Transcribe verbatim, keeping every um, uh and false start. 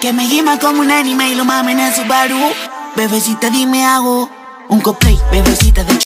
Que me gima como un anime y lo mamen en su Subaru. Bebecita, dime hago un cosplay, bebecita de